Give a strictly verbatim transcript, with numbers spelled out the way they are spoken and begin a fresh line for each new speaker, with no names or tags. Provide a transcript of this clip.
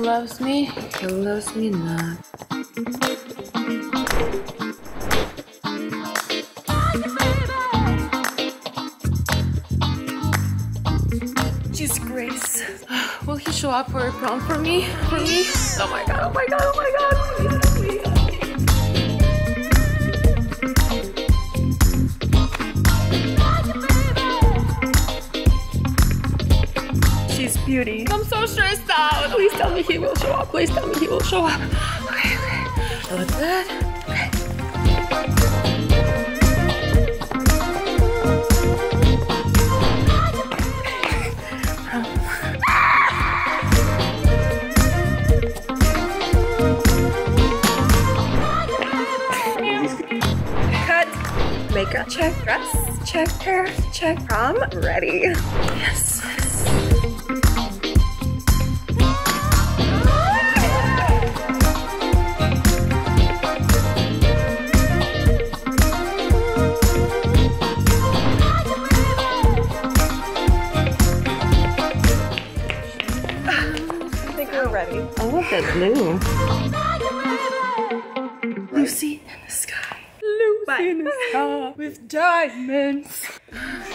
loves me, he loves me not. She's Grace. Will he show up for a prom for me? For me? Oh my god, oh my god, oh my god, please, please. She's beauty. I'm so stressed out. Please tell me he will show up. Please tell me he will show up. Okay, okay. I look good. Okay. Cut. Makeup check. Dress check. Hair check. Prom ready. Yes. Ready. I love that blue. Lucy in the sky. Lucy Bye. in the sky with diamonds.